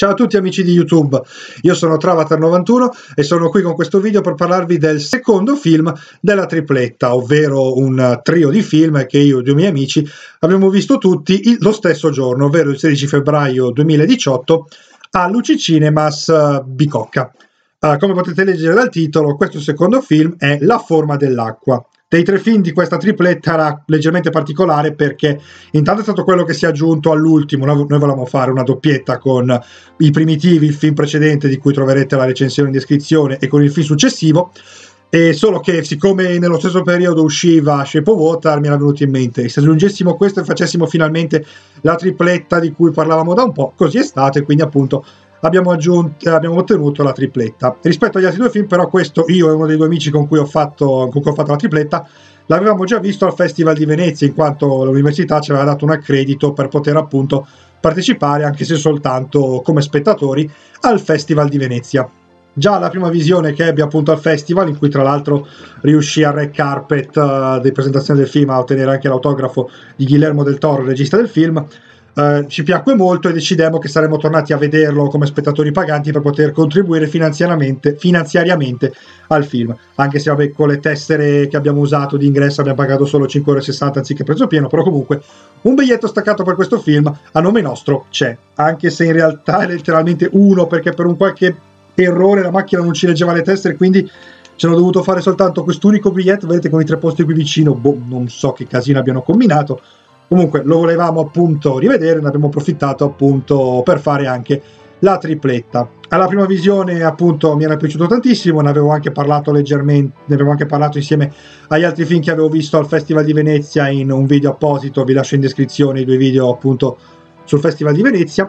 Ciao a tutti amici di YouTube, io sono Travatar91 e sono qui con questo video per parlarvi del secondo film della tripletta, ovvero un trio di film che io e due miei amici abbiamo visto tutti lo stesso giorno, ovvero il 16 febbraio 2018 a Luci Cinemas Bicocca. Come potete leggere dal titolo, questo secondo film è La forma dell'acqua. Dei tre film di questa tripletta era leggermente particolare perché intanto è stato quello che si è aggiunto all'ultimo. Noi volevamo fare una doppietta con I Primitivi, il film precedente di cui troverete la recensione in descrizione, e con il film successivo, e solo che siccome nello stesso periodo usciva Shape of Water mi era venuto in mente se aggiungessimo questo e facessimo finalmente la tripletta di cui parlavamo da un po'. Così è stato e quindi appunto abbiamo ottenuto la tripletta. Rispetto agli altri due film, però, questo io e uno dei due amici con cui ho fatto la tripletta l'avevamo già visto al Festival di Venezia, in quanto l'università ci aveva dato un accredito per poter appunto partecipare, anche se soltanto come spettatori, al Festival di Venezia. Già la prima visione che ebbe appunto al festival, in cui tra l'altro riuscì al red carpet di presentazione del film a ottenere anche l'autografo di Guillermo del Toro, regista del film, ci piacque molto e decidemmo che saremmo tornati a vederlo come spettatori paganti per poter contribuire finanziariamente al film, anche se vabbè, con le tessere che abbiamo usato di ingresso abbiamo pagato solo 5,60 € anziché prezzo pieno, però comunque un biglietto staccato per questo film a nome nostro c'è, anche se in realtà è letteralmente uno, perché per un qualche errore la macchina non ci leggeva le tessere, quindi ci hanno dovuto fare soltanto quest'unico biglietto, vedete, con i tre posti qui vicino. Non so che casino abbiano combinato. Comunque lo volevamo appunto rivedere, ne abbiamo approfittato appunto per fare anche la tripletta. Alla prima visione appunto mi era piaciuto tantissimo, ne avevo anche parlato leggermente, ne avevo anche parlato insieme agli altri film che avevo visto al Festival di Venezia in un video apposito, vi lascio in descrizione i due video appunto sul Festival di Venezia,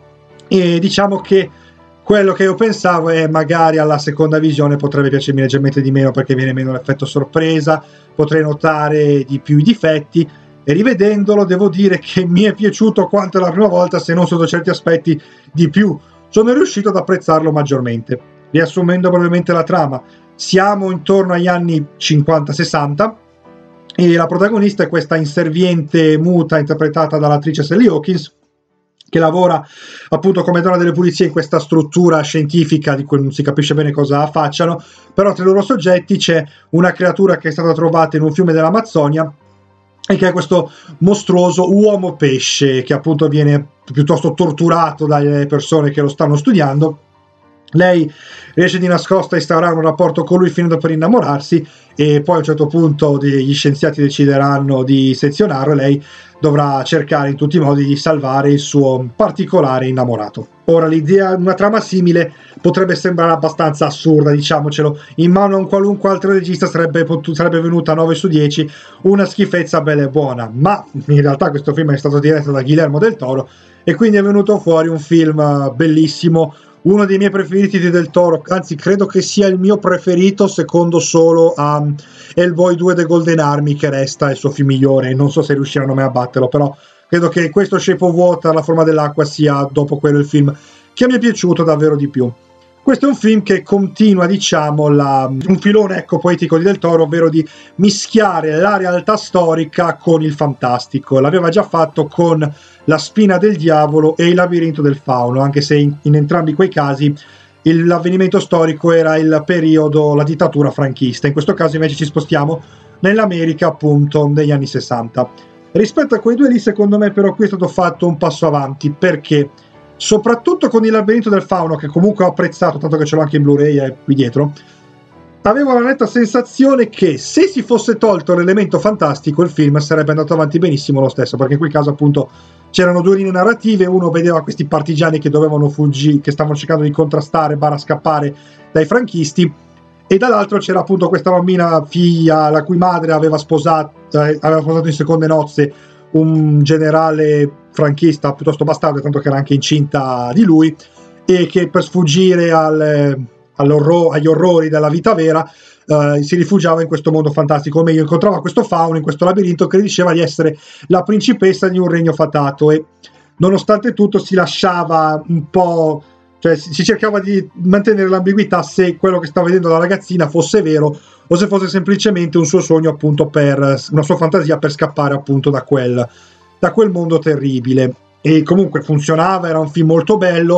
e diciamo che quello che io pensavo è magari alla seconda visione potrebbe piacermi leggermente di meno perché viene meno l'effetto sorpresa, potrei notare di più i difetti. E rivedendolo devo dire che mi è piaciuto quanto la prima volta, se non sotto certi aspetti di più. Sono riuscito ad apprezzarlo maggiormente. Riassumendo brevemente la trama, siamo intorno agli anni 50-60 e la protagonista è questa inserviente muta interpretata dall'attrice Sally Hawkins, che lavora appunto come donna delle pulizie in questa struttura scientifica di cui non si capisce bene cosa facciano, però tra i loro soggetti c'è una creatura che è stata trovata in un fiume dell'Amazzonia e che è questo mostruoso uomo pesce che appunto viene piuttosto torturato dalle persone che lo stanno studiando. Lei riesce di nascosto a instaurare un rapporto con lui finendo per innamorarsi, e poi a un certo punto gli scienziati decideranno di sezionarlo e lei dovrà cercare in tutti i modi di salvare il suo particolare innamorato. Ora, l'idea di una trama simile potrebbe sembrare abbastanza assurda, diciamocelo, in mano a un qualunque altro regista sarebbe venuta 9 su 10, una schifezza bella e buona, ma in realtà questo film è stato diretto da Guillermo del Toro e quindi è venuto fuori un film bellissimo, uno dei miei preferiti di Del Toro, anzi credo che sia il mio preferito, secondo solo a Hellboy 2 The Golden Army, che resta il suo film migliore, non so se riusciranno mai a batterlo, però credo che questo Shape of Water, La forma dell'acqua, sia dopo quello il film che mi è piaciuto davvero di più. Questo è un film che continua, diciamo, un filone poetico di Del Toro, ovvero di mischiare la realtà storica con il fantastico. L'aveva già fatto con La spina del diavolo e Il labirinto del fauno, anche se in entrambi quei casi l'avvenimento storico era il periodo, la dittatura franchista. In questo caso invece ci spostiamo nell'America appunto degli anni 60. Rispetto a quei due lì, secondo me però qui è stato fatto un passo avanti, perché soprattutto con Il labirinto del fauno, che comunque ho apprezzato, tanto che ce l'ho anche in Blu-ray qui dietro, avevo la netta sensazione che se si fosse tolto l'elemento fantastico il film sarebbe andato avanti benissimo lo stesso, perché in quel caso appunto c'erano due linee narrative, uno vedeva questi partigiani che dovevano fuggire, che stavano cercando di contrastare, scappare dai franchisti, e dall'altro c'era appunto questa bambina figlia la cui madre aveva sposato in seconde nozze un generale franchista piuttosto bastardo, tanto che era anche incinta di lui, e che per sfuggire agli orrori della vita vera si rifugiava in questo mondo fantastico, o meglio incontrava questo fauno in questo labirinto che diceva di essere la principessa di un regno fatato, e nonostante tutto si lasciava un po', cioè si cercava di mantenere l'ambiguità se quello che stava vedendo la ragazzina fosse vero o se fosse semplicemente un suo sogno, appunto, per una sua fantasia per scappare appunto da quel mondo terribile. E comunque funzionava, era un film molto bello,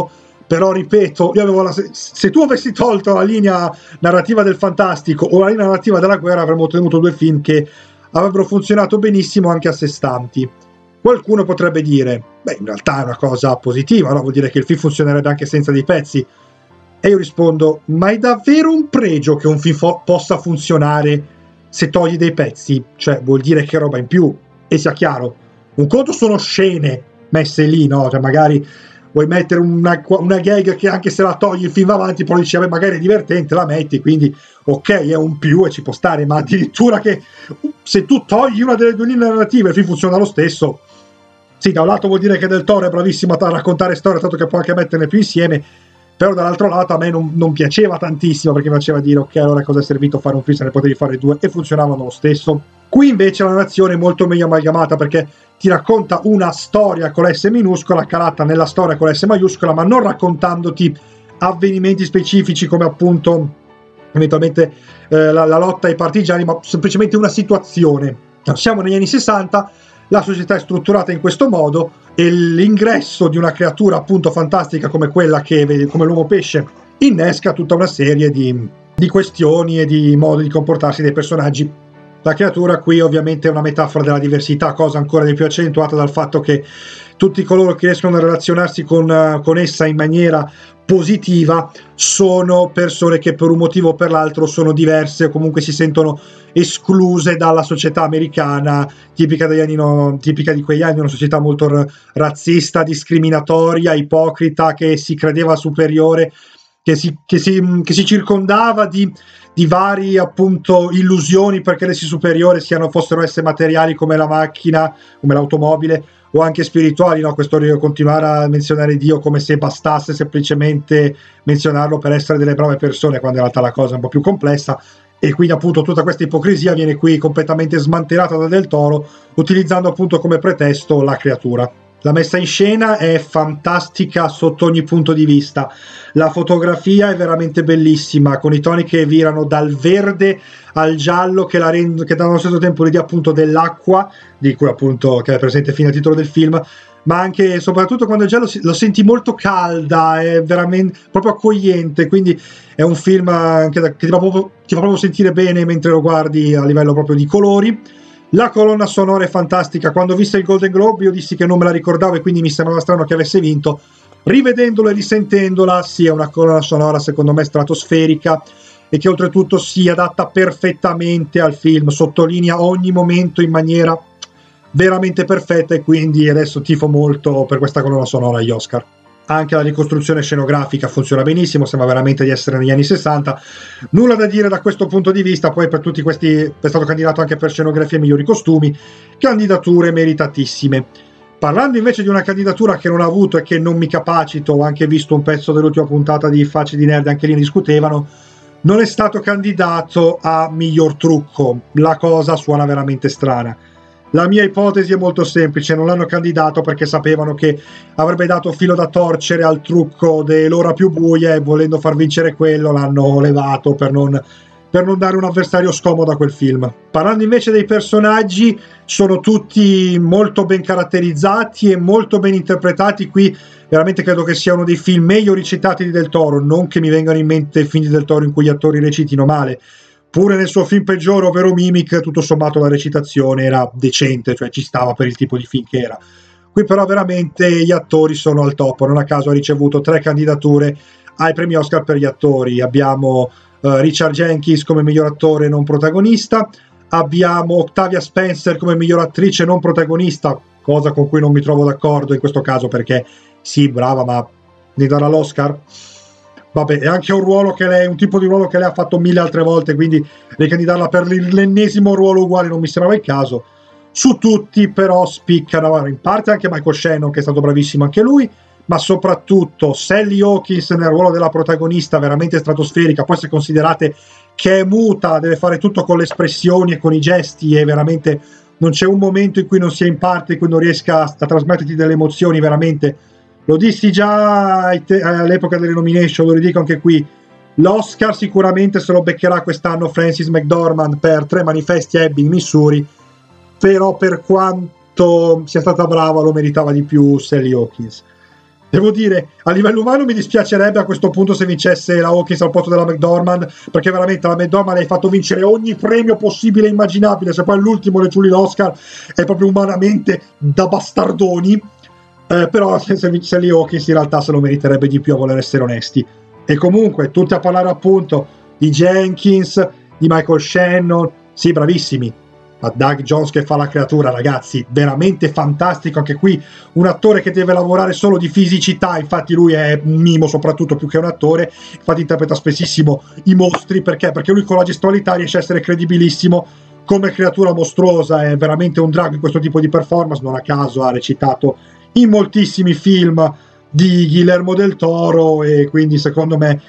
però ripeto, io avevo se tu avessi tolto la linea narrativa del fantastico o la linea narrativa della guerra, avremmo ottenuto due film che avrebbero funzionato benissimo anche a sé stanti. Qualcuno potrebbe dire, beh, in realtà è una cosa positiva, no? Vuol dire che il film funzionerebbe anche senza dei pezzi. E io rispondo, ma è davvero un pregio che un film possa funzionare se togli dei pezzi? Cioè, vuol dire che roba in più. E sia chiaro, un conto sono scene messe lì, no? Cioè, magari vuoi mettere una gag che anche se la togli il film va avanti, poi dici, vabbè, magari è divertente, la metti, quindi ok, è un più e ci può stare, ma addirittura che se tu togli una delle due linee narrative il film funziona lo stesso. Sì, da un lato vuol dire che Del Toro è bravissimo a raccontare storie, tanto che può anche metterne più insieme, però dall'altro lato a me non piaceva tantissimo, perché mi faceva dire, ok, allora cosa è servito fare un film se ne potevi fare due, e funzionavano lo stesso. Qui invece la narrazione è molto meglio amalgamata, perché ti racconta una storia con la S minuscola, calata nella storia con la S maiuscola, ma non raccontandoti avvenimenti specifici come appunto eventualmente la lotta ai partigiani, ma semplicemente una situazione. Siamo negli anni 60, la società è strutturata in questo modo e l'ingresso di una creatura appunto fantastica come quella che vedi, come l'uomo pesce, innesca tutta una serie di questioni e di modi di comportarsi dei personaggi. La creatura qui ovviamente è una metafora della diversità, cosa ancora di più accentuata dal fatto che tutti coloro che riescono a relazionarsi con essa in maniera positiva sono persone che per un motivo o per l'altro sono diverse o comunque si sentono escluse dalla società americana tipica di quegli anni, una società molto razzista, discriminatoria, ipocrita, che si credeva superiore, che si circondava di vari appunto illusioni perché l'essi superiore fossero esseri materiali come la macchina, come l'automobile, o anche spirituali, no? Questo continuare a menzionare Dio come se bastasse semplicemente menzionarlo per essere delle brave persone, quando in realtà la cosa è un po' più complessa, e quindi appunto tutta questa ipocrisia viene qui completamente smantellata da Del Toro, utilizzando appunto come pretesto la creatura. La messa in scena è fantastica sotto ogni punto di vista, la fotografia è veramente bellissima, con i toni che virano dal verde al giallo, che danno allo stesso tempo l'idea appunto dell'acqua, di cui appunto che è presente fino al titolo del film, ma anche e soprattutto quando il giallo lo senti molto calda, è veramente proprio accogliente, quindi è un film che ti fa proprio sentire bene mentre lo guardi a livello proprio di colori. La colonna sonora è fantastica. Quando ho visto il Golden Globe io dissi che non me la ricordavo e quindi mi sembrava strano che avesse vinto. Rivedendola e risentendola, sì, è una colonna sonora secondo me stratosferica e che oltretutto si adatta perfettamente al film, sottolinea ogni momento in maniera veramente perfetta, e quindi adesso tifo molto per questa colonna sonora agli Oscar. Anche la ricostruzione scenografica funziona benissimo, sembra veramente di essere negli anni 60. Nulla da dire da questo punto di vista. Poi per tutti questi è stato candidato anche per scenografia e migliori costumi, candidature meritatissime. Parlando invece di una candidatura che non ha avuto e che non mi capacito, ho anche visto un pezzo dell'ultima puntata di Facce di Nerd, anche lì ne discutevano, non è stato candidato a miglior trucco. La cosa suona veramente strana. La mia ipotesi è molto semplice, non l'hanno candidato perché sapevano che avrebbe dato filo da torcere al trucco dell'ora più buia, e volendo far vincere quello l'hanno levato per non dare un avversario scomodo a quel film. Parlando invece dei personaggi, sono tutti molto ben caratterizzati e molto ben interpretati. Qui veramente credo che sia uno dei film meglio recitati di Del Toro, non che mi vengano in mente film di Del Toro in cui gli attori recitino male. Pure nel suo film peggiore, ovvero Mimic, tutto sommato la recitazione era decente, cioè ci stava per il tipo di film che era. Qui però veramente gli attori sono al top, non a caso ha ricevuto 3 candidature ai premi Oscar per gli attori. Abbiamo Richard Jenkins come miglior attore non protagonista, abbiamo Octavia Spencer come miglior attrice non protagonista, cosa con cui non mi trovo d'accordo in questo caso, perché sì, brava, ma ne darà l'Oscar? Vabbè, è anche un tipo di ruolo che lei ha fatto 1000 altre volte, quindi ricandidarla per l'ennesimo ruolo uguale non mi sembrava il caso. Su tutti però spiccano in parte anche Michael Shannon, che è stato bravissimo anche lui, ma soprattutto Sally Hawkins nel ruolo della protagonista, veramente stratosferica. Poi se considerate che è muta, deve fare tutto con le espressioni e con i gesti, e veramente non c'è un momento in cui non sia in parte, in cui non riesca a trasmetterti delle emozioni, veramente. Lo dissi già all'epoca delle nomination, lo ridico anche qui. L'Oscar sicuramente se lo beccherà quest'anno Frances McDormand per 3 manifesti a Ebbing, Missouri, però per quanto sia stata brava lo meritava di più Sally Hawkins. Devo dire, a livello umano mi dispiacerebbe a questo punto se vincesse la Hawkins al posto della McDormand, perché veramente la McDormand hai fatto vincere ogni premio possibile e immaginabile, se poi all'ultimo le giuli l'Oscar è proprio umanamente da bastardoni, però se lì Hawkins in realtà se lo meriterebbe di più, a voler essere onesti. E comunque tutti a parlare appunto di Jenkins, di Michael Shannon, sì, bravissimi, ma Doug Jones che fa la creatura, ragazzi, veramente fantastico. Anche qui un attore che deve lavorare solo di fisicità, infatti lui è un mimo soprattutto più che un attore, infatti interpreta spessissimo i mostri, perché lui con la gestualità riesce a essere credibilissimo come creatura mostruosa, è veramente un drago in questo tipo di performance. Non a caso ha recitato in moltissimi film di Guillermo del Toro, e quindi secondo me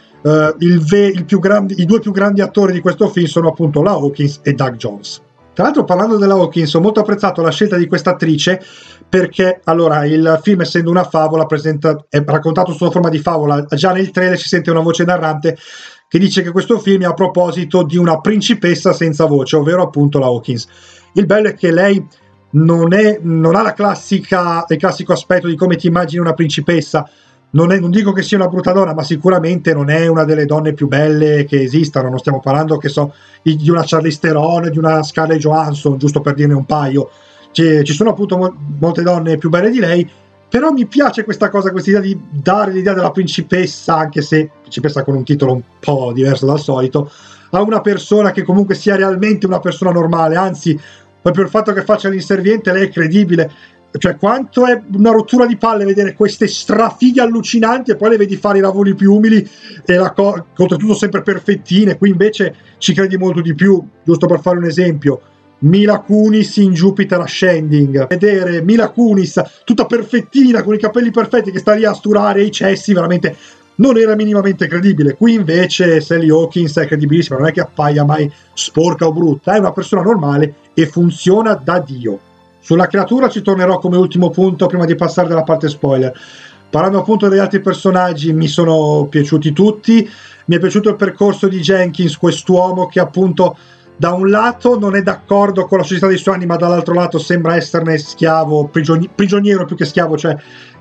i due più grandi attori di questo film sono appunto la Hawkins e Doug Jones. Tra l'altro, parlando della Hawkins, ho molto apprezzato la scelta di questa attrice, perché allora il film, essendo una favola, è raccontato sotto forma di favola. Già nel trailer si sente una voce narrante che dice che questo film è a proposito di una principessa senza voce, ovvero appunto la Hawkins. Il bello è che lei non ha il classico aspetto di come ti immagini una principessa. Non dico che sia una brutta donna, ma sicuramente non è una delle donne più belle che esistano. Non stiamo parlando, che so, di una Charlize Theron, di una Scarlett Johansson, giusto per dirne un paio. Ci sono appunto molte donne più belle di lei, però mi piace questa idea di dare l'idea della principessa, anche se principessa con un titolo un po' diverso dal solito, a una persona che comunque sia realmente una persona normale. Anzi, proprio il fatto che faccia l'inserviente, lei è credibile. Cioè, quanto è una rottura di palle vedere queste strafighe allucinanti e poi le vedi fare i lavori più umili e oltretutto sempre perfettine. Qui invece ci credi molto di più. Giusto per fare un esempio, Mila Kunis in Jupiter Ascending, vedere Mila Kunis tutta perfettina con i capelli perfetti che sta lì a sturare i cessi, veramente non era minimamente credibile. Qui invece Sally Hawkins è credibilissima, non è che appaia mai sporca o brutta, è una persona normale e funziona da Dio. Sulla creatura ci tornerò come ultimo punto prima di passare dalla parte spoiler. Parlando appunto degli altri personaggi, mi sono piaciuti tutti. Mi è piaciuto il percorso di Jenkins, quest'uomo che appunto da un lato non è d'accordo con la società dei suoi anni, ma dall'altro lato sembra esserne schiavo, prigioniero più che schiavo, cioè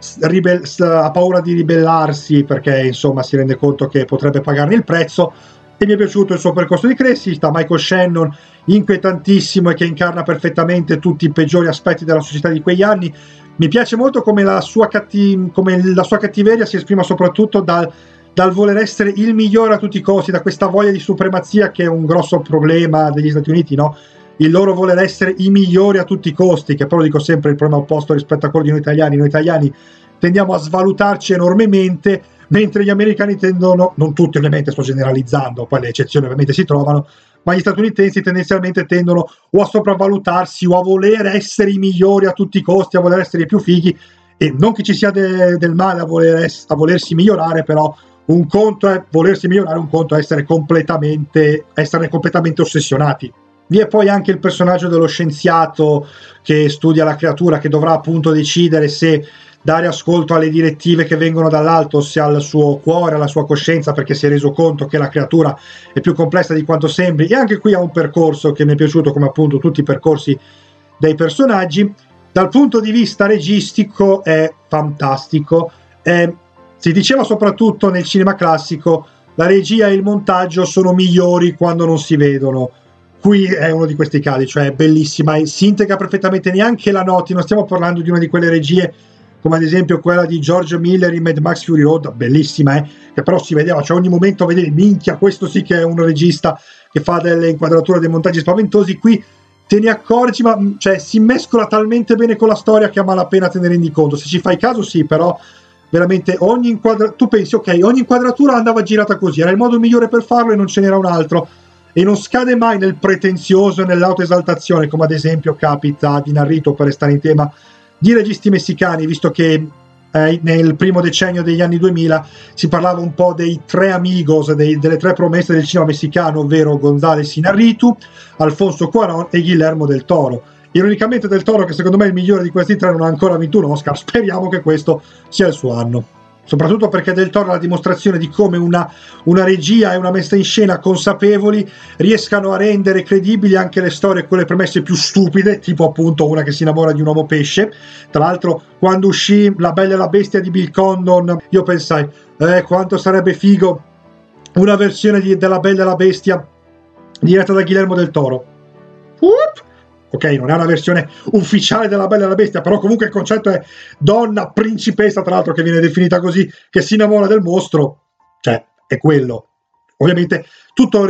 ha paura di ribellarsi perché insomma si rende conto che potrebbe pagarne il prezzo. E mi è piaciuto il suo percorso di crescita. Michael Shannon, inquietantissimo e che incarna perfettamente tutti i peggiori aspetti della società di quegli anni. Mi piace molto come la sua cattiveria si esprima soprattutto dal voler essere il migliore a tutti i costi, da questa voglia di supremazia che è un grosso problema degli Stati Uniti, no? Il loro voler essere i migliori a tutti i costi, che però dico sempre il problema opposto rispetto a quello di noi italiani. Noi italiani tendiamo a svalutarci enormemente, mentre gli americani tendono, non tutti ovviamente, sto generalizzando, poi le eccezioni ovviamente si trovano, ma gli statunitensi tendenzialmente tendono o a sopravvalutarsi o a voler essere i migliori a tutti i costi, a voler essere i più fighi. E non che ci sia del male a volersi migliorare, però un conto è volersi migliorare, un conto è esserne completamente ossessionati. Vi è poi anche il personaggio dello scienziato che studia la creatura, che dovrà appunto decidere se dare ascolto alle direttive che vengono dall'alto, sia al suo cuore, alla sua coscienza, perché si è reso conto che la creatura è più complessa di quanto sembri. E anche qui ha un percorso che mi è piaciuto, come appunto tutti i percorsi dei personaggi. Dal punto di vista registico è fantastico. Si diceva soprattutto nel cinema classico, la regia e il montaggio sono migliori quando non si vedono. Qui è uno di questi casi, cioè è bellissima e si integra perfettamente, neanche la noti. Non stiamo parlando di una di quelle regie come ad esempio quella di George Miller in Mad Max Fury Road, bellissima, che però si vedeva, cioè ogni momento vedevi, minchia, questo sì che è un regista che fa delle inquadrature, dei montaggi spaventosi. Qui te ne accorgi, ma cioè si mescola talmente bene con la storia che a malapena te ne rendi conto. Se ci fai caso sì, però veramente tu pensi, ok, ogni inquadratura andava girata così, era il modo migliore per farlo e non ce n'era un altro. E non scade mai nel pretenzioso e nell'autoesaltazione, come ad esempio capita di Narrito, per restare in tema, di registi messicani, visto che nel primo decennio degli anni 2000 si parlava un po' dei tre amigos, delle tre promesse del cinema messicano, ovvero González Iñárritu, Alfonso Cuarón e Guillermo del Toro. Ironicamente del Toro, che secondo me è il migliore di questi tre, non ha ancora vinto un Oscar. Speriamo che questo sia il suo anno. soprattutto perché Del Toro ha la dimostrazione di come una regia e una messa in scena consapevoli riescano a rendere credibili anche le storie, quelle premesse più stupide, tipo appunto una che si innamora di un uomo pesce. Tra l'altro, quando uscì La Bella e la Bestia di Bill Condon, io pensai, quanto sarebbe figo una versione della Bella e la Bestia diretta da Guillermo del Toro. Ok, non è una versione ufficiale della Bella e la Bestia, però comunque il concetto è donna principessa, tra l'altro, che viene definita così, che si innamora del mostro, cioè è quello. Ovviamente tutto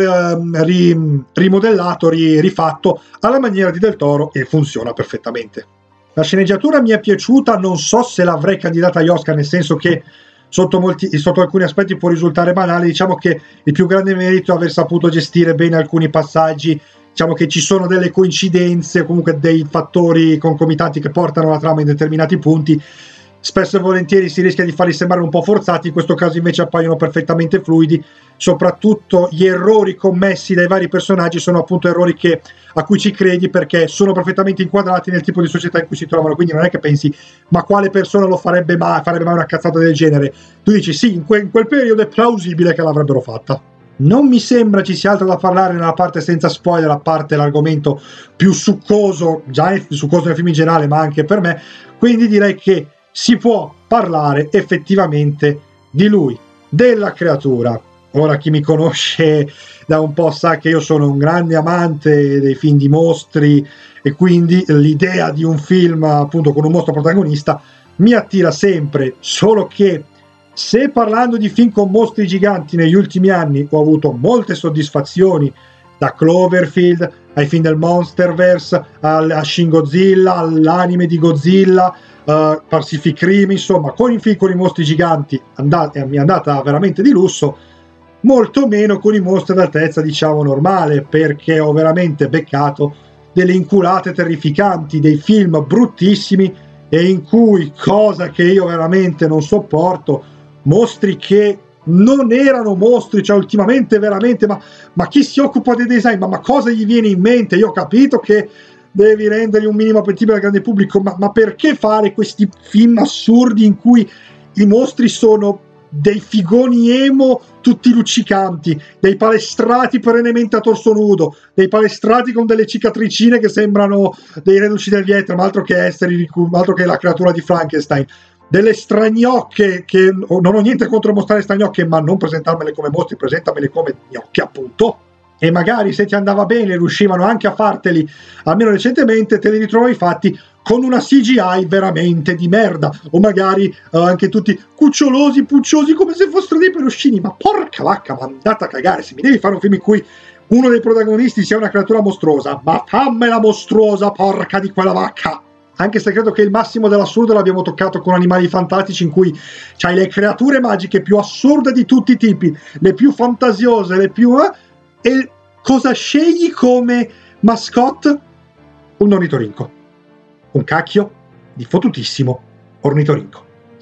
rimodellato, rifatto alla maniera di Del Toro, e funziona perfettamente. La sceneggiatura mi è piaciuta, non so se l'avrei candidata agli Oscar, nel senso che sotto alcuni aspetti può risultare banale. Diciamo che il più grande merito è aver saputo gestire bene alcuni passaggi. Diciamo che ci sono delle coincidenze, comunque dei fattori concomitanti che portano la trama in determinati punti. Spesso e volentieri si rischia di farli sembrare un po' forzati, in questo caso invece appaiono perfettamente fluidi. Soprattutto gli errori commessi dai vari personaggi sono appunto errori a cui ci credi, perché sono perfettamente inquadrati nel tipo di società in cui si trovano. Quindi non è che pensi, ma quale persona lo farebbe mai una cazzata del genere? Tu dici sì, in quel periodo è plausibile che l'avrebbero fatta. Non mi sembra ci sia altro da parlare nella parte senza spoiler, a parte l'argomento più succoso, già succoso nel film in generale, ma anche per me. Quindi direi che si può parlare effettivamente di lui, della creatura. Ora, chi mi conosce da un po' sa che io sono un grande amante dei film di mostri, e quindi l'idea di un film appunto con un mostro protagonista mi attira sempre, solo che se parlando di film con mostri giganti negli ultimi anni ho avuto molte soddisfazioni, da Cloverfield ai film del Monsterverse, a Shin Godzilla, all'anime di Godzilla, Pacific Rim, insomma, con i film con i mostri giganti mi è andata veramente di lusso, molto meno con i mostri d'altezza, diciamo, normale, perché ho veramente beccato delle inculate terrificanti, dei film bruttissimi, e in cui, cosa che io veramente non sopporto, mostri che non erano mostri, cioè ultimamente veramente, ma chi si occupa dei design, ma cosa gli viene in mente? Io ho capito che devi renderli un minimo appetibile al grande pubblico, ma perché fare questi film assurdi in cui i mostri sono dei figoni emo tutti luccicanti, dei palestrati perennemente a torso nudo, dei palestrati con delle cicatricine che sembrano dei reduci del Vietnam, altro che la creatura di Frankenstein, delle stragnocche, che non ho niente contro mostrare stragnocche, ma non presentarmele come mostri, presentamele come gnocche, appunto. E magari, se ti andava bene, riuscivano anche a farteli, almeno recentemente, te li ritrovavi fatti con una CGI veramente di merda, o magari anche tutti cucciolosi, pucciosi, come se fossero dei peluscini. Ma porca vacca, ma andate a cagare. Se mi devi fare un film in cui uno dei protagonisti sia una creatura mostruosa, ma fammela mostruosa, porca di quella vacca. Anche se credo che il massimo dell'assurdo l'abbiamo toccato con Animali Fantastici, in cui c'hai le creature magiche più assurde di tutti i tipi, le più fantasiose, le più... e cosa scegli come mascotte? Un ornitorinco. Un cacchio di fottutissimo ornitorinco.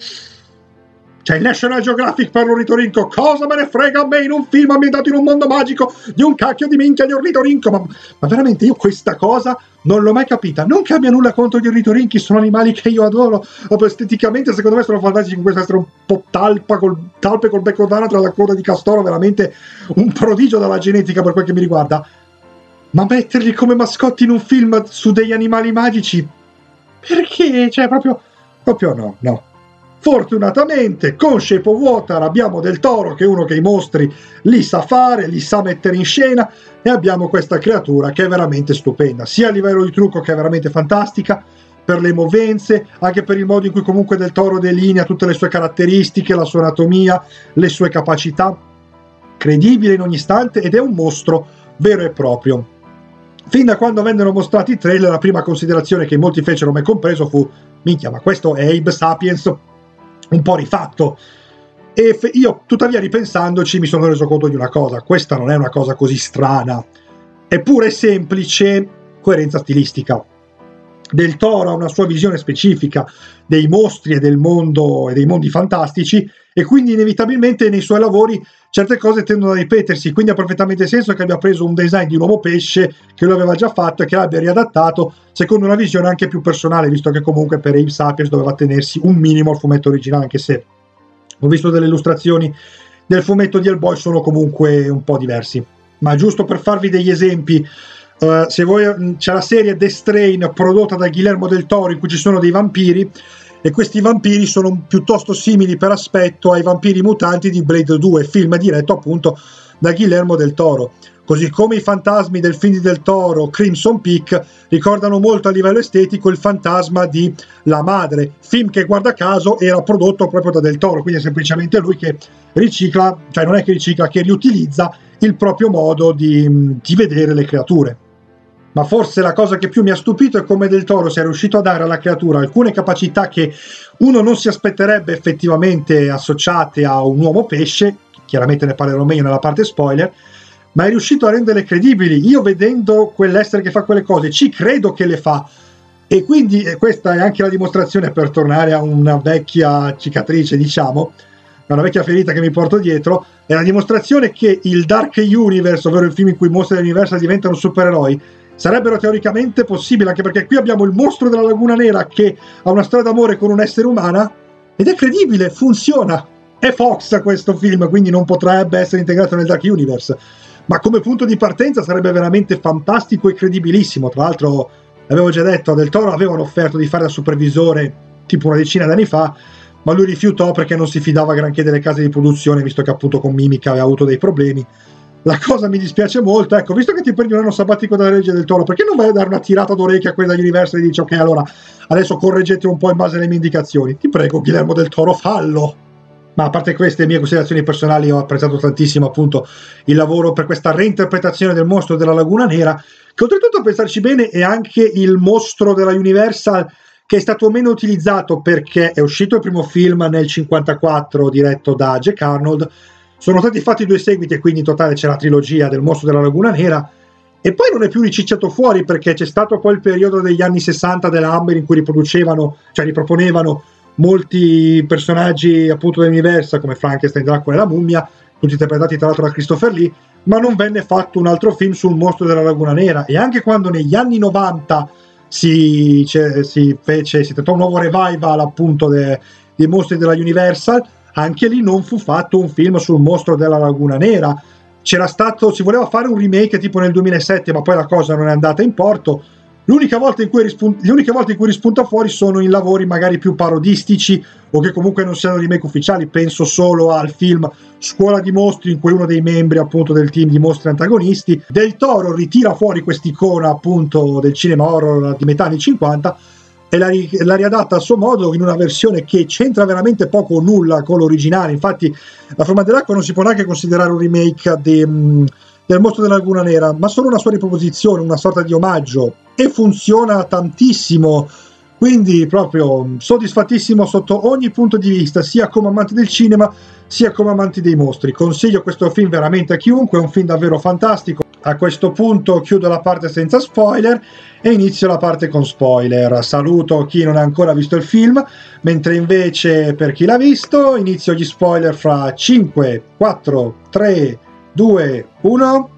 C'è il National Geographic per l'ornitorinco, cosa me ne frega a me in un film ambientato in un mondo magico di un cacchio di minchia di ornitorinco? Ma veramente io questa cosa non l'ho mai capita. Non che abbia nulla contro gli ornitorinchi, sono animali che io adoro, esteticamente secondo me sono fantastici, con questo essere un po' talpe col becco d'anatra, la coda di castoro, veramente un prodigio dalla genetica per quel che mi riguarda. Ma metterli come mascotti in un film su degli animali magici, perché? Cioè proprio no. Fortunatamente con Shape of Water abbiamo Del Toro, che è uno che i mostri li sa fare, li sa mettere in scena, e abbiamo questa creatura che è veramente stupenda, sia a livello di trucco, che è veramente fantastica, per le movenze, anche per il modo in cui comunque Del Toro delinea tutte le sue caratteristiche, la sua anatomia, le sue capacità, credibile in ogni istante, ed è un mostro vero e proprio. Fin da quando vennero mostrati i trailer, la prima considerazione che molti fecero, me compreso, fu: minchia, ma questo è Abe Sapiens un po' rifatto. E io, tuttavia, ripensandoci, mi sono reso conto di una cosa: questa non è una cosa così strana, è pure semplice coerenza stilistica. Del Toro ha una sua visione specifica dei mostri e del mondo e dei mondi fantastici, e quindi inevitabilmente nei suoi lavori certe cose tendono a ripetersi, quindi ha perfettamente senso che abbia preso un design di un uomo pesce che lo aveva già fatto e che l'abbia riadattato secondo una visione anche più personale, visto che comunque per Abe Sapiens doveva tenersi un minimo al fumetto originale, anche se ho visto delle illustrazioni del fumetto di Hellboy, sono comunque un po' diversi. Ma giusto per farvi degli esempi, se voi, c'è la serie The Strain prodotta da Guillermo del Toro, in cui ci sono dei vampiri, e questi vampiri sono piuttosto simili per aspetto ai vampiri mutanti di Blade 2, film diretto appunto da Guillermo del Toro. Così come i fantasmi del film di Del Toro, Crimson Peak, ricordano molto a livello estetico il fantasma di La Madre, film che guarda caso era prodotto proprio da Del Toro, quindi è semplicemente lui che ricicla, cioè non è che ricicla, che riutilizza il proprio modo di vedere le creature. Ma forse la cosa che più mi ha stupito è come Del Toro sia riuscito a dare alla creatura alcune capacità che uno non si aspetterebbe effettivamente associate a un uomo pesce, chiaramente ne parlerò meglio nella parte spoiler, ma è riuscito a renderle credibili. Io vedendo quell'essere che fa quelle cose ci credo che le fa, e quindi questa è anche la dimostrazione, per tornare a una vecchia cicatrice, diciamo, una vecchia ferita che mi porto dietro, è la dimostrazione che il Dark Universe, ovvero il film in cui i mostri dell'universo diventano supereroi, sarebbero teoricamente possibili, anche perché qui abbiamo il mostro della Laguna Nera che ha una storia d'amore con un essere umana ed è credibile, funziona. È Fox questo film, quindi non potrebbe essere integrato nel Dark Universe, ma come punto di partenza sarebbe veramente fantastico e credibilissimo. Tra l'altro, l'avevo già detto, a Del Toro avevano offerto di fare da supervisore tipo una decina d'anni fa, ma lui rifiutò perché non si fidava granché delle case di produzione, visto che appunto con Mimica aveva avuto dei problemi. La cosa mi dispiace molto, ecco, visto che ti prendi un anno sabbatico dalla legge Del Toro, perché non vai a dare una tirata d'orecchia a quella dagli Universal e dici ok, allora adesso correggete un po' in base alle mie indicazioni? Ti prego, Guillermo Del Toro, fallo! Ma a parte queste mie considerazioni personali, ho apprezzato tantissimo appunto il lavoro per questa reinterpretazione del mostro della Laguna Nera, che oltretutto, a pensarci bene, è anche il mostro della Universal che è stato meno utilizzato, perché è uscito il primo film nel 1954 diretto da Jack Arnold, sono stati fatti 2 seguiti e quindi in totale c'è la trilogia del mostro della Laguna Nera, e poi non è più ricicciato fuori perché c'è stato quel periodo degli anni 60 della Hammer in cui riproponevano molti personaggi appunto dell'universo come Frankenstein, Dracula e la mummia, tutti interpretati tra l'altro da Christopher Lee, ma non venne fatto un altro film sul mostro della Laguna Nera. E anche quando negli anni 90 si tentò un nuovo revival appunto dei mostri della Universal, anche lì non fu fatto un film sul mostro della Laguna Nera. Si voleva fare un remake tipo nel 2007, ma poi la cosa non è andata in porto. Le uniche volte in cui rispunta fuori sono in lavori magari più parodistici o che comunque non siano remake ufficiali. Penso solo al film Scuola di Mostri, in cui uno dei membri appunto del team di mostri antagonisti, Del Toro ritira fuori quest'icona appunto del cinema horror di metà anni 50 e la riadatta a suo modo in una versione che c'entra veramente poco o nulla con l'originale. Infatti La Forma dell'Acqua non si può neanche considerare un remake del mostro della Laguna Nera, ma solo una sua riproposizione, una sorta di omaggio, e funziona tantissimo, quindi proprio soddisfattissimo sotto ogni punto di vista, sia come amante del cinema sia come amanti dei mostri. Consiglio questo film veramente a chiunque, è un film davvero fantastico. A questo punto chiudo la parte senza spoiler e inizio la parte con spoiler. Saluto chi non ha ancora visto il film, mentre invece per chi l'ha visto inizio gli spoiler fra 5, 4, 3, 2, 1.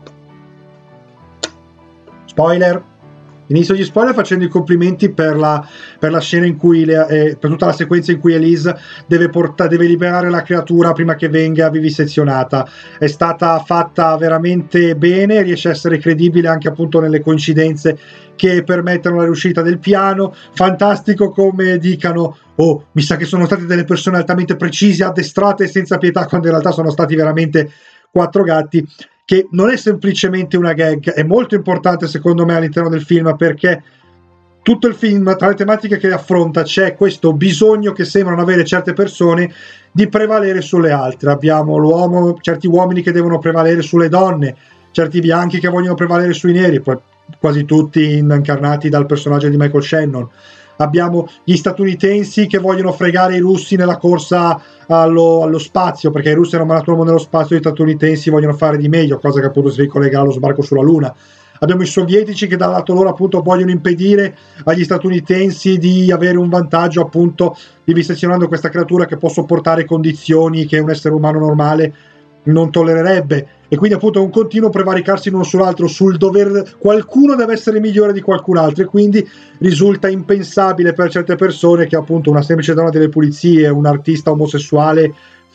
Spoiler. Inizio gli spoiler facendo i complimenti per la scena in cui per tutta la sequenza in cui Elise deve liberare la creatura prima che venga vivisezionata. È stata fatta veramente bene, riesce a essere credibile anche appunto nelle coincidenze che permettono la riuscita del piano. Fantastico come dicano: oh, mi sa che sono state delle persone altamente precise, addestrate e senza pietà, quando in realtà sono stati veramente 4 gatti. Che non è semplicemente una gag, è molto importante secondo me all'interno del film, perché tutto il film, tra le tematiche che affronta, c'è questo bisogno che sembrano avere certe persone di prevalere sulle altre. Abbiamo certi uomini che devono prevalere sulle donne, certi bianchi che vogliono prevalere sui neri, quasi tutti incarnati dal personaggio di Michael Shannon. Abbiamo gli statunitensi che vogliono fregare i russi nella corsa allo spazio, perché i russi hanno mandato l'uomo nello spazio, gli statunitensi vogliono fare di meglio, cosa che appunto si ricollega allo sbarco sulla Luna. Abbiamo i sovietici che dal lato loro appunto vogliono impedire agli statunitensi di avere un vantaggio, appunto vivisezionando questa creatura che può sopportare condizioni che un essere umano normale non tollererebbe, e quindi appunto un continuo prevaricarsi l'uno sull'altro sul qualcuno deve essere migliore di qualcun altro, e quindi risulta impensabile per certe persone che appunto una semplice donna delle pulizie, un artista omosessuale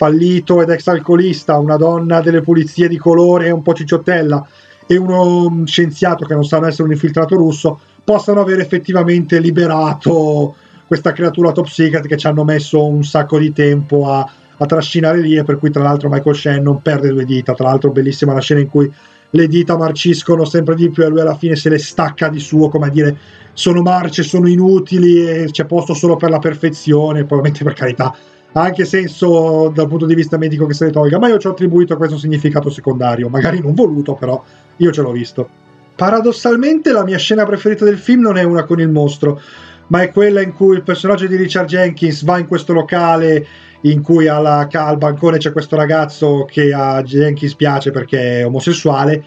fallito ed ex alcolista, una donna delle pulizie di colore un po' cicciottella e uno scienziato che non sa essere un infiltrato russo possano aver effettivamente liberato questa creatura top secret che ci hanno messo un sacco di tempo a trascinare lì, e per cui tra l'altro Michael Shannon perde 2 dita. Tra l'altro bellissima la scena in cui le dita marciscono sempre di più e lui alla fine se le stacca di suo, come a dire sono marce, sono inutili e c'è posto solo per la perfezione. Probabilmente, per carità, ha anche senso dal punto di vista medico che se le tolga, ma io ci ho attribuito questo significato secondario, magari non voluto, però io ce l'ho visto. Paradossalmente la mia scena preferita del film non è una con il mostro, ma è quella in cui il personaggio di Richard Jenkins va in questo locale in cui al bancone c'è questo ragazzo che a Jenkins piace perché è omosessuale,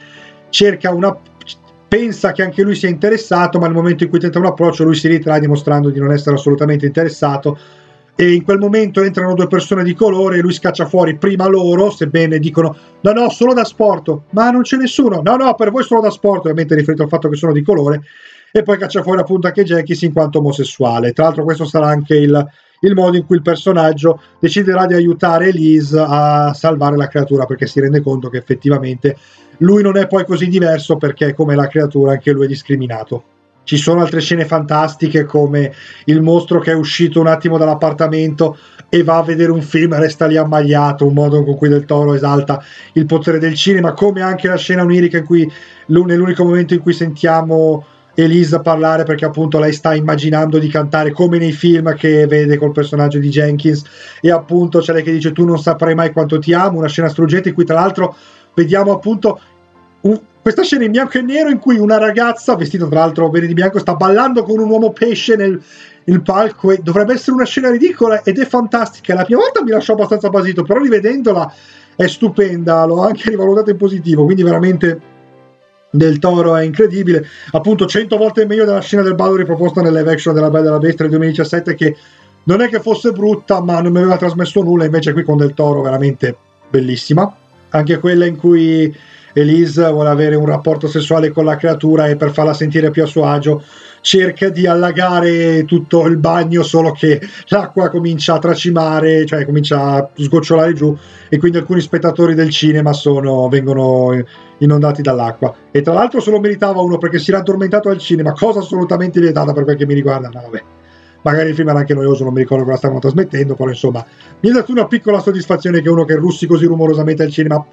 pensa che anche lui sia interessato, ma nel momento in cui tenta un approccio lui si ritrae dimostrando di non essere assolutamente interessato, e in quel momento entrano 2 persone di colore e lui scaccia fuori prima loro, sebbene dicono no solo da sport, ma non c'è nessuno, no per voi solo da sport, ovviamente riferito al fatto che sono di colore, e poi caccia fuori appunto anche Jenkins in quanto omosessuale. Tra l'altro questo sarà anche il modo in cui il personaggio deciderà di aiutare Elise a salvare la creatura, perché si rende conto che effettivamente lui non è poi così diverso, perché come la creatura anche lui è discriminato. Ci sono altre scene fantastiche, come il mostro che è uscito un attimo dall'appartamento e va a vedere un film e resta lì ammaliato, un modo con cui Del Toro esalta il potere del cinema, come anche la scena onirica in cui nell'unico momento in cui sentiamo Elisa parlare, perché appunto lei sta immaginando di cantare come nei film che vede col personaggio di Jenkins, e appunto c'è lei che dice tu non saprai mai quanto ti amo, una scena struggente in cui tra l'altro vediamo appunto questa scena in bianco e nero in cui una ragazza vestita tra l'altro bene di bianco sta ballando con un uomo pesce nel palco, e dovrebbe essere una scena ridicola ed è fantastica. La prima volta mi lasciò abbastanza basito, però rivedendola è stupenda, l'ho anche rivalutata in positivo, quindi veramente Del Toro è incredibile, appunto 100 volte meglio della scena del ballo riproposta nel live action della Bella e la Bestia del 2017, che non è che fosse brutta ma non mi aveva trasmesso nulla, invece qui con Del Toro veramente bellissima. Anche quella in cui Elise vuole avere un rapporto sessuale con la creatura e per farla sentire più a suo agio cerca di allagare tutto il bagno, solo che l'acqua comincia a tracimare, cioè comincia a sgocciolare giù, e quindi alcuni spettatori del cinema vengono inondati dall'acqua. E tra l'altro se lo meritava uno, perché si era addormentato al cinema, cosa assolutamente vietata per quel che mi riguarda. No, vabbè, magari il film era anche noioso, non mi ricordo cosa stavano trasmettendo, però insomma mi ha dato una piccola soddisfazione che uno che russi così rumorosamente al cinema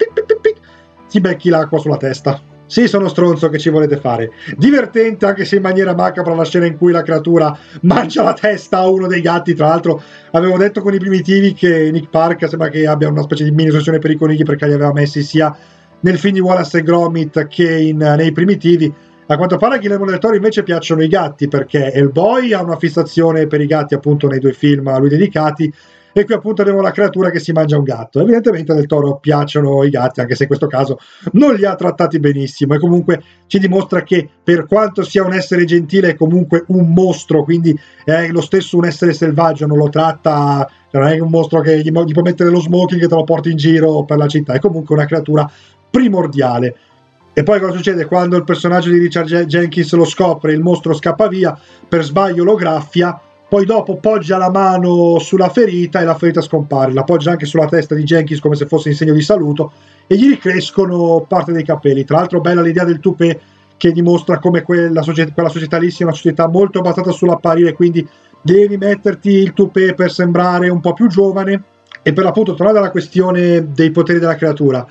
si becchi l'acqua sulla testa. Sì, sono stronzo, che ci volete fare? Divertente, anche se in maniera macabra, la scena in cui la creatura mangia la testa a uno dei gatti. Tra l'altro avevo detto con i primitivi che Nick Park sembra che abbia una specie di mini ossessione per i conigli, perché li aveva messi sia nel film di Wallace e Gromit che nei primitivi. A quanto pare a Guillermo del Toro invece piacciono i gatti, perché Hellboy ha una fissazione per i gatti appunto nei 2 film a lui dedicati, e qui appunto abbiamo la creatura che si mangia un gatto. Evidentemente Del Toro piacciono i gatti, anche se in questo caso non li ha trattati benissimo, e comunque ci dimostra che per quanto sia un essere gentile è comunque un mostro, quindi è lo stesso un essere selvaggio, non lo tratta, non è un mostro che gli può mettere lo smoking e te lo porti in giro per la città, è comunque una creatura primordiale. E poi cosa succede? Quando il personaggio di Richard Jenkins lo scopre, il mostro scappa via, per sbaglio lo graffia, poi dopo poggia la mano sulla ferita e la ferita scompare, la poggia anche sulla testa di Jenkins come se fosse in segno di saluto, e gli ricrescono parte dei capelli. Tra l'altro bella l'idea del toupet, che dimostra come quella società lì sia una società molto basata sull'apparire, quindi devi metterti il toupet per sembrare un po' più giovane. E per l'appunto, tornando alla questione dei poteri della creatura,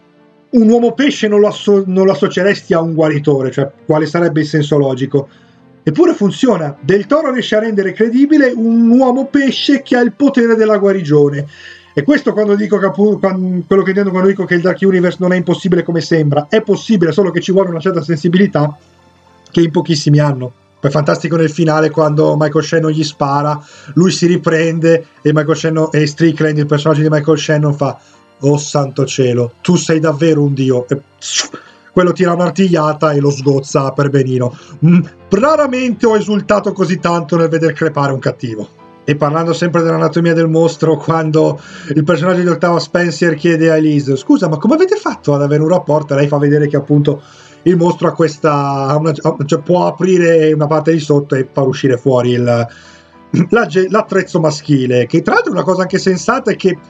un uomo pesce non lo associeresti a un guaritore, cioè quale sarebbe il senso logico? Eppure funziona. Del Toro riesce a rendere credibile un uomo pesce che ha il potere della guarigione. E questo quello che intendo quando dico che il Dark Universe non è impossibile come sembra. È possibile, solo che ci vuole una certa sensibilità che in pochissimi hanno. Poi è fantastico nel finale quando Michael Shannon gli spara, lui si riprende e Strickland, il personaggio di Michael Shannon, fa: "Oh santo cielo, tu sei davvero un dio", e quello tira un'artigliata e lo sgozza per benino. Raramente ho esultato così tanto nel veder crepare un cattivo. E parlando sempre dell'anatomia del mostro, quando il personaggio di Octavia Spencer chiede a Elise: "Scusa, ma come avete fatto ad avere un rapporto?", e lei fa vedere che appunto il mostro ha cioè può aprire una parte di sotto e far uscire fuori l'attrezzo maschile, che tra l'altro è una cosa anche sensata, è che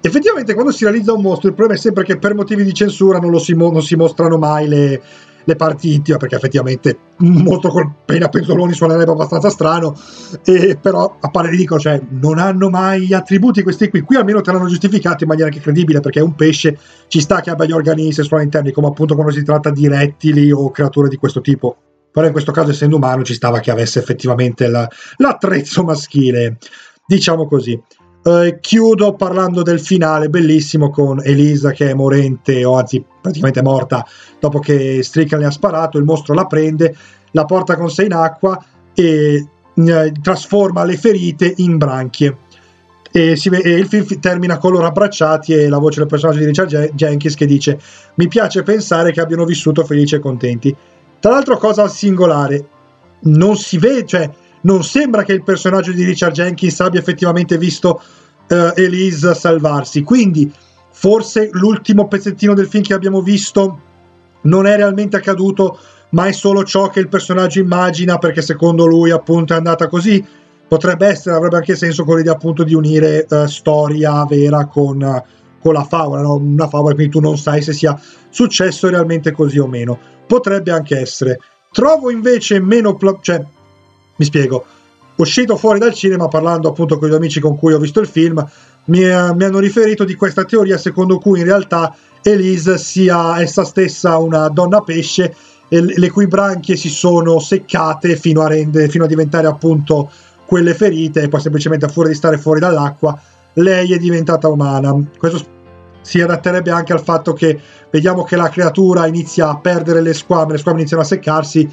effettivamente quando si realizza un mostro il problema è sempre che per motivi di censura non si mostrano mai le parti intime, perché effettivamente un mostro col pene a penzoloni suonerebbe abbastanza strano, però a parer di dico, cioè, non hanno mai attributi questi qui almeno te l'hanno giustificato in maniera anche credibile, perché un pesce ci sta che abbia gli organi sessuali interni, come appunto quando si tratta di rettili o creature di questo tipo. Però in questo caso, essendo umano, ci stava che avesse effettivamente l'attrezzo maschile, diciamo così. Chiudo parlando del finale bellissimo con Elisa che è morente, o anzi praticamente morta, dopo che Strickland le ha sparato. Il mostro la prende, la porta con sé in acqua e trasforma le ferite in branchie. E il film termina con loro abbracciati e la voce del personaggio di Richard Jenkins che dice: mi piace pensare che abbiano vissuto felici e contenti. Tra l'altro, cosa singolare, non si vede, cioè non sembra che il personaggio di Richard Jenkins abbia effettivamente visto Elise salvarsi, quindi forse l'ultimo pezzettino del film che abbiamo visto non è realmente accaduto, ma è solo ciò che il personaggio immagina, perché secondo lui appunto è andata così. Potrebbe essere, avrebbe anche senso con l'idea appunto di unire storia vera con la favola, no? Una favola, quindi tu non sai se sia successo realmente così o meno. Potrebbe anche essere. Trovo invece meno, cioè, mi spiego, uscito fuori dal cinema, parlando appunto con gli amici con cui ho visto il film, mi hanno riferito di questa teoria secondo cui in realtà Elise sia essa stessa una donna pesce, le cui branchie si sono seccate fino a diventare appunto quelle ferite, e poi semplicemente a furia di stare fuori dall'acqua lei è diventata umana. Questo si adatterebbe anche al fatto che vediamo che la creatura inizia a perdere le squame iniziano a seccarsi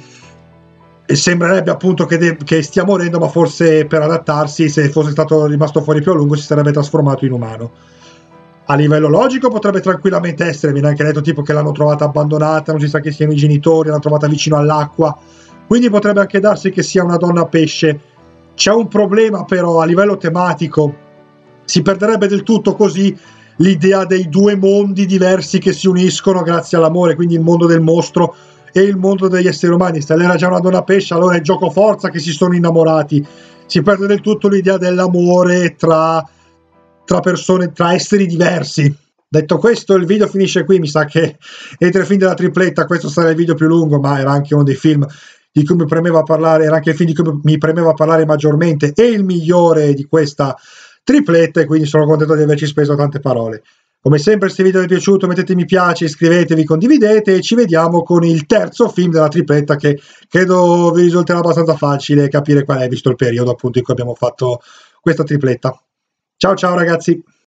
e sembrerebbe appunto che stia morendo, ma forse per adattarsi, se fosse stato rimasto fuori più a lungo, si sarebbe trasformato in umano. A livello logico potrebbe tranquillamente essere, viene anche detto tipo che l'hanno trovata abbandonata, non si sa chi siano i genitori, l'hanno trovata vicino all'acqua, quindi potrebbe anche darsi che sia una donna pesce. C'è un problema però a livello tematico, si perderebbe del tutto così l'idea dei due mondi diversi che si uniscono grazie all'amore, quindi il mondo del mostro e il mondo degli esseri umani. Se lei era già una donna pesce, allora è gioco forza che si sono innamorati. Si perde del tutto l'idea dell'amore tra persone, tra esseri diversi. Detto questo, il video finisce qui. Mi sa che entro il film della tripletta questo sarà il video più lungo, ma era anche uno dei film di cui mi premeva parlare, era anche il film di cui mi premeva parlare maggiormente e il migliore di questa tripletta, e quindi sono contento di averci speso tante parole. Come sempre, se il video vi è piaciuto mettete mi piace, iscrivetevi, condividete e ci vediamo con il terzo film della tripletta, che credo vi risulterà abbastanza facile capire qual è, visto il periodo appunto in cui abbiamo fatto questa tripletta. Ciao ciao ragazzi!